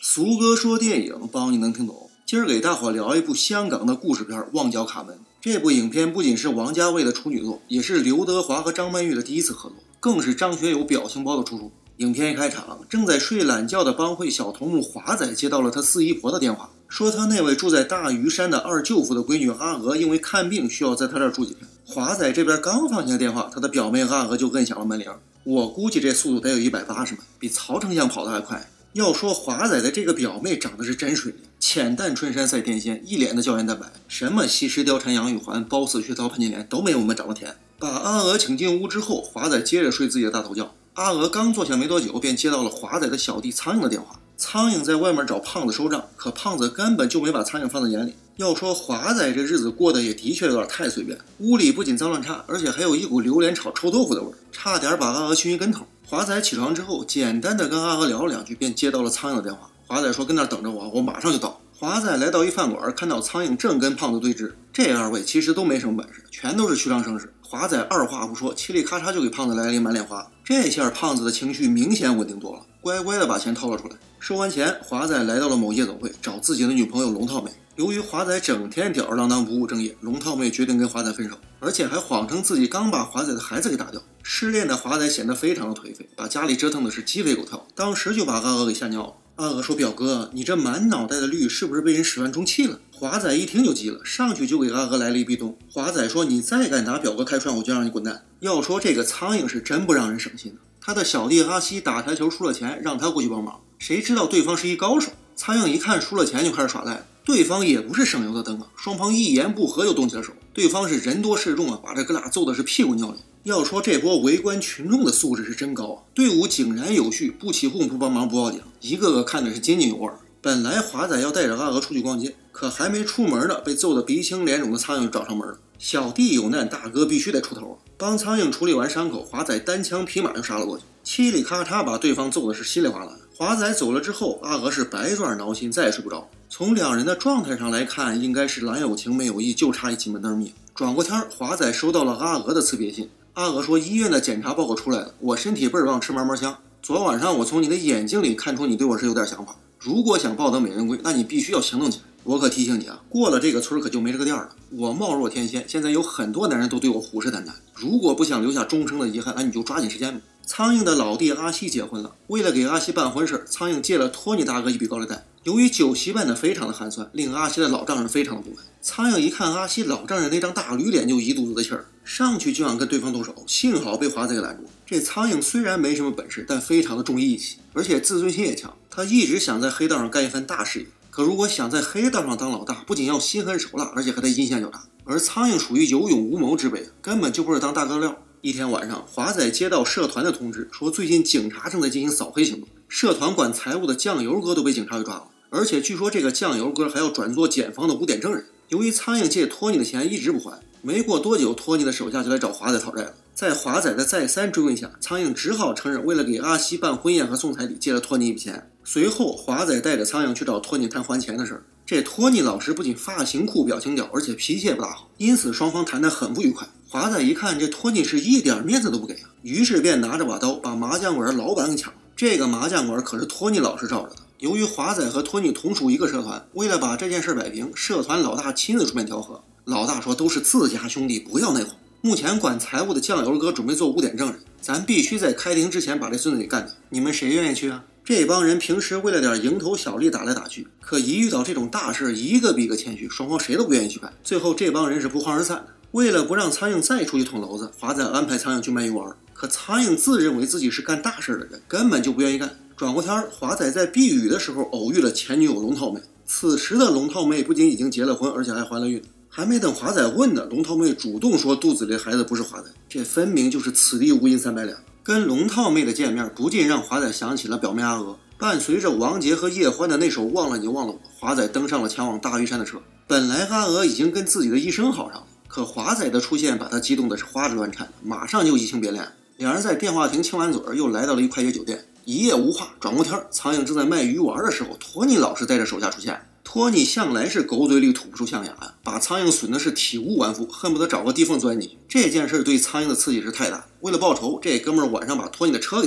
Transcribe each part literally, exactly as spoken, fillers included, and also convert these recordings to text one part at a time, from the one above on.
苏哥说电影，帮你能听懂。今儿给大伙聊一部香港的故事片《旺角卡门》。这部影片不仅是王家卫的处女作，也是刘德华和张曼玉的第一次合作，更是张学友表情包的出处。影片一开场，正在睡懒觉的帮会小头目华仔接到了他四姨婆的电话，说他那位住在大屿山的二舅父的闺女阿娥因为看病需要在他这儿住几天。华仔这边刚放下电话，他的表妹阿娥就摁响了门铃。我估计这速度得有一百八十迈，比曹丞相跑得还快。要说华仔的这个表妹长得是真水灵，浅淡春衫赛电线，一脸的胶原蛋白，什么西施貂蝉杨玉环、褒姒血桃潘金莲都没有我们长得甜。把阿娥请进屋之后，华仔接着睡自己的大头觉。阿娥刚坐下没多久，便接到了华仔的小弟苍蝇的电话。苍蝇在外面找胖子收账，可胖子根本就没把苍蝇放在眼里。要说华仔这日子过得也的确有点太随便，屋里不仅脏乱差，而且还有一股榴莲炒臭豆腐的味儿，差点把阿娥熏一跟头。华仔起床之后，简单的跟阿娥聊了两句，便接到了苍蝇的电话。华仔说跟那儿等着我，我马上就到。华仔来到一饭馆，看到苍蝇正跟胖子对峙，这二位其实都没什么本事，全都是虚张声势。华仔二话不说，嘁里咔嚓就给胖子来了一满脸花。这下胖子的情绪明显稳定多了，乖乖的把钱掏了出来。收完钱，华仔来到了某夜总会，找自己的女朋友龙套妹。由于华仔整天吊儿郎当不务正业，龙套妹决定跟华仔分手，而且还谎称自己刚把华仔的孩子给打掉。失恋的华仔显得非常的颓废，把家里折腾的是鸡飞狗跳，当时就把阿娥给吓尿了。阿娥说：“表哥，你这满脑袋的绿是不是被人始乱终弃了？”华仔一听就急了，上去就给阿娥来了一壁咚。华仔说：“你再敢打表哥开涮，我就让你滚蛋。”要说这个苍蝇是真不让人省心的，他的小弟阿西打台球输了钱，让他过去帮忙，谁知道对方是一高手。苍蝇一看输了钱就开始耍赖，对方也不是省油的灯啊，双方一言不合就动起了手。对方是人多势众啊，把这哥俩揍的是屁滚尿流。要说这波围观群众的素质是真高啊，队伍井然有序，不起哄不帮忙不报警，一个个看的是津津有味。本来华仔要带着阿娥出去逛街，可还没出门呢，被揍得鼻青脸肿的苍蝇就找上门了。小弟有难，大哥必须得出头啊！帮苍蝇处理完伤口，华仔单枪匹马就杀了过去，嘁里咔嚓把对方揍的是稀里哗啦。华仔走了之后，阿娥是百爪挠心，再也睡不着。从两人的状态上来看，应该是郎有情没有意，就差一进门灯灭。转过天，华仔收到了阿娥的辞别信。阿娥说：“医院的检查报告出来了，我身体倍儿棒，吃嘛嘛香。昨晚上我从你的眼睛里看出你对我是有点想法。如果想抱得美人归，那你必须要行动起来。我可提醒你啊，过了这个村可就没这个店了。我貌若天仙，现在有很多男人都对我虎视眈眈。如果不想留下终生的遗憾，那你就抓紧时间吧。”苍蝇的老弟阿西结婚了，为了给阿西办婚事，苍蝇借了托尼大哥一笔高利贷。由于酒席办得非常的寒酸，令阿西的老丈人非常的不满。苍蝇一看阿西老丈人那张大驴脸，就一肚子的气儿，上去就想跟对方动手，幸好被华仔给拦住。这苍蝇虽然没什么本事，但非常的重义气，而且自尊心也强。他一直想在黑道上干一番大事业，可如果想在黑道上当老大，不仅要心狠手辣，而且还得阴险狡诈。而苍蝇属于有勇无谋之辈，根本就不是当大哥料。一天晚上，华仔接到社团的通知，说最近警察正在进行扫黑行动，社团管财务的酱油哥都被警察给抓了，而且据说这个酱油哥还要转做检方的污点证人。由于苍蝇借托尼的钱一直不还，没过多久，托尼的手下就来找华仔讨债了。在华仔的再三追问下，苍蝇只好承认为了给阿西办婚宴和送彩礼，借了托尼一笔钱。随后，华仔带着苍蝇去找托尼谈还钱的事儿。这托尼老师不仅发型酷、表情屌，而且脾气也不大好，因此双方谈得很不愉快。华仔一看这托尼是一点面子都不给啊，于是便拿着把刀把麻将馆的老板给抢了。这个麻将馆可是托尼老师罩着的。由于华仔和托尼同属一个社团，为了把这件事摆平，社团老大亲自出面调和。老大说都是自家兄弟，不要内讧。目前管财务的酱油哥准备做污点证人，咱必须在开庭之前把这孙子给干掉。你们谁愿意去啊？这帮人平时为了点蝇头小利打来打去，可一遇到这种大事，一个比一个谦虚，双方谁都不愿意去干。最后这帮人是不欢而散的。为了不让苍蝇再出去捅娄子，华仔安排苍蝇去卖鱼丸，可苍蝇自认为自己是干大事的人，根本就不愿意干。转过天，华仔在避雨的时候偶遇了前女友龙套妹。此时的龙套妹不仅已经结了婚，而且还怀了孕。还没等华仔问呢，龙套妹主动说肚子里的孩子不是华仔，这分明就是此地无银三百两。跟龙套妹的见面不禁让华仔想起了表妹阿娥。伴随着王杰和叶欢的那首忘了你忘了我，华仔登上了前往大屿山的车。本来阿娥已经跟自己的医生好上了，可华仔的出现把他激动的是花枝乱颤，马上就移情别恋。两人在电话亭亲完嘴，又来到了一快捷酒店，一夜无话。转过天，苍蝇正在卖鱼丸的时候，托尼老师带着手下出现。托尼向来是狗嘴里吐不出象牙呀，把苍蝇损的是体无完肤，恨不得找个地缝钻进去。这件事对苍蝇的刺激是太大，为了报仇，这哥们儿晚上把托尼的车给砸了。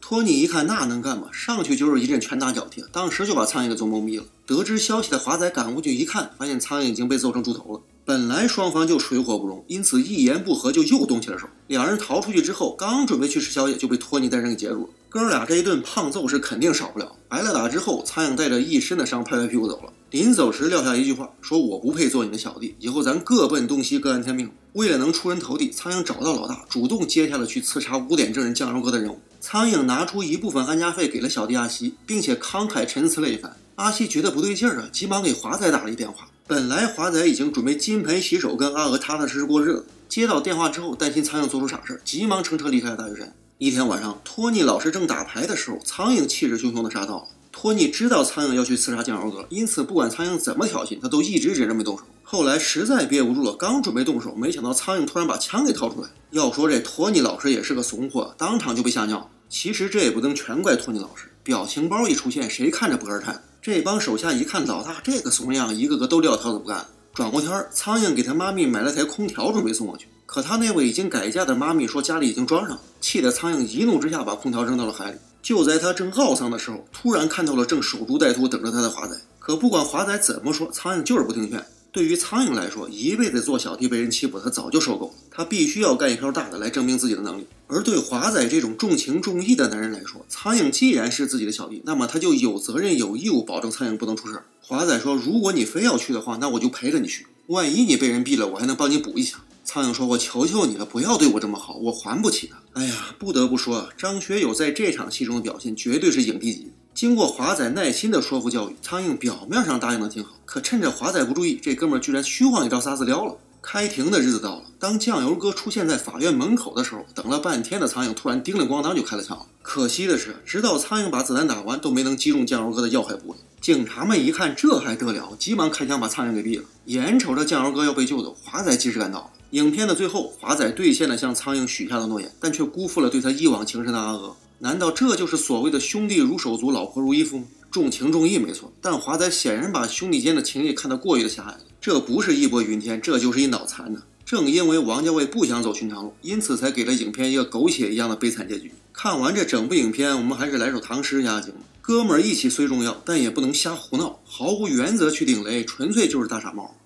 托尼一看那能干嘛，上去就是一阵拳打脚踢，当时就把苍蝇给揍懵逼了。得知消息的华仔赶过去一看，发现苍蝇已经被揍成猪头了。本来双方就水火不容，因此一言不合就又动起了手。两人逃出去之后，刚准备去吃宵夜，就被托尼带人给截住了。哥俩这一顿胖揍是肯定少不了。挨了打之后，苍蝇带着一身的伤拍拍屁股走了。临走时撂下一句话，说我不配做你的小弟，以后咱各奔东西，各安天命。为了能出人头地，苍蝇找到老大，主动接下了去刺杀污点证人酱油哥的任务。苍蝇拿出一部分安家费给了小弟阿西，并且慷慨陈词了一番。阿西觉得不对劲儿啊，急忙给华仔打了一电话。本来华仔已经准备金盆洗手，跟阿娥踏踏实实过日子。接到电话之后，担心苍蝇做出傻事，急忙乘车离开了大雪山。一天晚上，托尼老师正打牌的时候，苍蝇气势汹汹的杀到了。托尼知道苍蝇要去刺杀酱油哥，因此不管苍蝇怎么挑衅，他都一直忍着没动手。后来实在憋不住了，刚准备动手，没想到苍蝇突然把枪给掏出来。要说这托尼老师也是个怂货，当场就被吓尿了。其实这也不能全怪托尼老师，表情包一出现，谁看着不儿颤？这帮手下一看老大这个怂样，一个个都撂挑子不干。转过天，苍蝇给他妈咪买了台空调，准备送过去。可他那位已经改嫁的妈咪说家里已经装上，气得苍蝇一怒之下把空调扔到了海里。就在他正懊丧的时候，突然看到了正守株待兔等着他的华仔。可不管华仔怎么说，苍蝇就是不听劝。对于苍蝇来说，一辈子做小弟被人欺负，他早就受够了。他必须要干一票大的来证明自己的能力。而对华仔这种重情重义的男人来说，苍蝇既然是自己的小弟，那么他就有责任有义务保证苍蝇不能出事。华仔说，如果你非要去的话，那我就陪着你去，万一你被人毙了，我还能帮你补一下。苍蝇说，我求求你了，不要对我这么好，我还不起的。哎呀，不得不说，张学友在这场戏中的表现绝对是影帝级。经过华仔耐心的说服教育，苍蝇表面上答应的挺好，可趁着华仔不注意，这哥们儿居然虚晃一招撒饲料了。开庭的日子到了，当酱油哥出现在法院门口的时候，等了半天的苍蝇突然叮铃咣当就开了枪了。可惜的是，直到苍蝇把子弹打完，都没能击中酱油哥的要害部位。警察们一看这还得了，急忙开枪把苍蝇给毙了。眼瞅着酱油哥要被救走，华仔及时赶到了。影片的最后，华仔兑现了向苍蝇许下的诺言，但却辜负了对他一往情深的阿娥。难道这就是所谓的兄弟如手足，老婆如衣妇吗？重情重义没错，但华仔显然把兄弟间的情谊看得过于的狭隘了。这不是义薄云天，这就是一脑残呢。正因为王家卫不想走寻常路，因此才给了影片一个狗血一样的悲惨结局。看完这整部影片，我们还是来首唐诗压惊。哥们儿义气虽重要，但也不能瞎胡闹，毫无原则去顶雷，纯粹就是大傻帽。